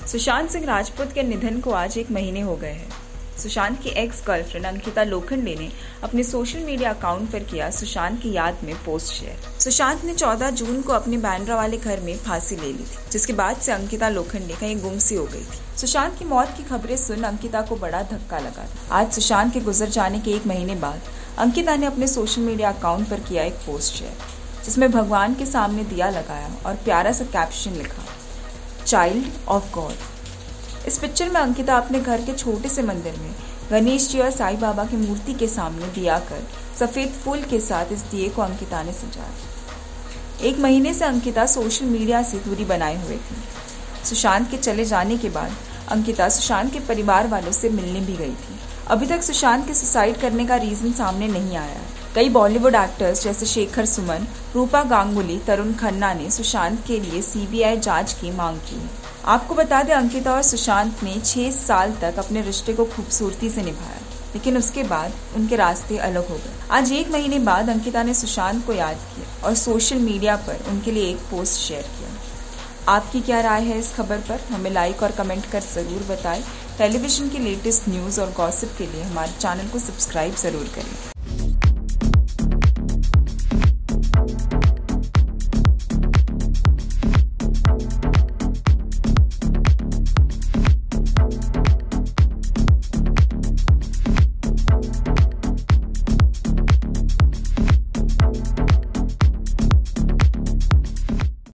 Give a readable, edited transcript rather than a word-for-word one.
सुशांत सिंह राजपूत के निधन को आज 1 महीने हो गए हैं। सुशांत की एक्स गर्लफ्रेंड अंकिता लोखंडे ने अपने सोशल मीडिया अकाउंट पर किया सुशांत की याद में पोस्ट शेयर। सुशांत ने 14 जून को अपने बांद्रा वाले घर में फांसी ले ली थी, जिसके बाद से अंकिता लोखंडे कहीं गुमसी हो गई थी। सुशांत की मौत की खबरें सुन अंकिता को बड़ा धक्का लगा था। आज सुशांत के गुजर जाने के 1 महीने बाद अंकिता ने अपने सोशल मीडिया अकाउंट पर किया एक पोस्ट शेयर, जिसमें भगवान के सामने दिया लगाया और प्यारा सा कैप्शन लिखा, चाइल्ड ऑफ गॉड। इस पिक्चर में अंकिता अपने घर के छोटे से मंदिर में गणेश जी और साईं बाबा की मूर्ति के सामने दिया कर सफेद फूल के साथ इस दिए को अंकिता ने सजाया। 1 महीने से अंकिता सोशल मीडिया से दूरी बनाए हुए थी। सुशांत के चले जाने के बाद अंकिता सुशांत के परिवार वालों से मिलने भी गई थी। अभी तक सुशांत के सुसाइड करने का रीजन सामने नहीं आया है। कई बॉलीवुड एक्टर्स जैसे शेखर सुमन, रूपा गांगुली, तरुण खन्ना ने सुशांत के लिए सीबीआई जांच की मांग की है। आपको बता दें, अंकिता और सुशांत ने 6 साल तक अपने रिश्ते को खूबसूरती से निभाया, लेकिन उसके बाद उनके रास्ते अलग हो गए। आज 1 महीने बाद अंकिता ने सुशांत को याद किया और सोशल मीडिया पर उनके लिए एक पोस्ट शेयर किया। आपकी क्या राय है इस खबर पर? हमें लाइक और कमेंट कर जरूर बताएं। टेलीविजन की लेटेस्ट न्यूज़ और गॉसिप के लिए हमारे चैनल को सब्सक्राइब जरूर करें।